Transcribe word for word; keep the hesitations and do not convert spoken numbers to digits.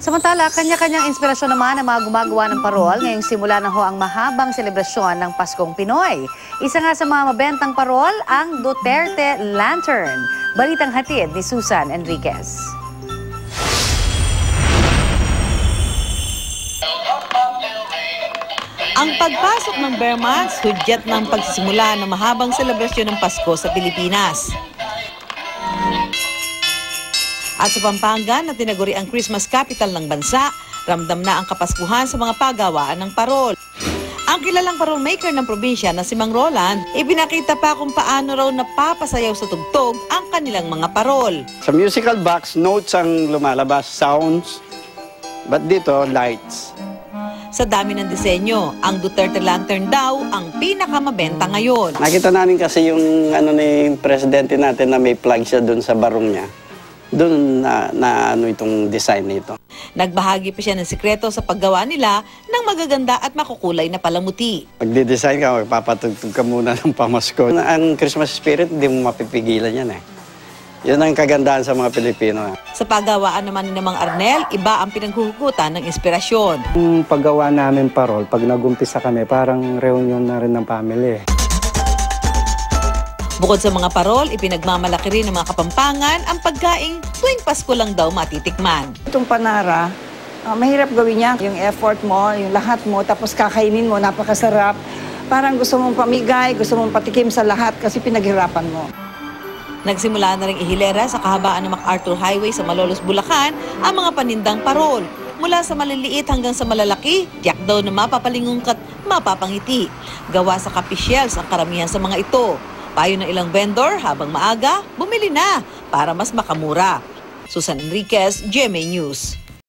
Samantala, kanya-kanyang inspirasyon naman ang mga gumagawa ng parol ngayong simula na ho ang mahabang selebrasyon ng Paskong Pinoy. Isa nga sa mga mabentang parol, ang Duterte Lantern. Balitang hatid ni Susan Enriquez. Ang pagpasok ng bear months, hudyat ng pagsisimula ng mahabang selebrasyon ng Pasko sa Pilipinas. At sa Pampanga, na tinaguri ang Christmas capital ng bansa, ramdam na ang kapaskuhan sa mga pagawaan ng parol. Ang kilalang parol maker ng probinsya na si Mang Roland, ibinakita pa kung paano raw napapasayaw sa tugtog ang kanilang mga parol. Sa musical box, notes ang lumalabas, sounds, but dito, lights. Sa dami ng disenyo, ang Duterte Lantern daw ang pinakamabenta ngayon. Nakita namin kasi yung ano ni presidente natin na may plug siya doon sa barong niya. Doon na, na ano itong design nito. Nagbahagi pa siya ng sikreto sa paggawa nila ng magaganda at makukulay na palamuti. Pag-design ka, magpapatugtog ka muna ng pamasko. Ang Christmas spirit, hindi mo mapipigilan yan eh. Yun ang kagandahan sa mga Pilipino. Sa paggawaan naman ni Mang Arnel, iba ang pinaghuhugutan ng inspirasyon. Yung paggawa namin parol, pag nagumpisa kami, parang reunion na rin ng family. Bukod sa mga parol, ipinagmamalaki rin ng mga Kapampangan ang pagkaing tuwing Pasko lang daw matitikman. Itong panara, uh, mahirap gawin niya. Yung effort mo, yung lahat mo, tapos kakainin mo, napakasarap. Parang gusto mong pamigay, gusto mong patikim sa lahat kasi pinaghirapan mo. Nagsimula na rin ihilera sa kahabaan ng MacArthur Highway sa Malolos, Bulacan ang mga panindang parol. Mula sa maliliit hanggang sa malalaki, tiyak daw na mapapalingon at mapapangiti. Gawa sa kapisyels ang karamihan sa mga ito. Payo ng ilang vendor, habang maaga, bumili na para mas makamura. Susan Enriquez, G M A News.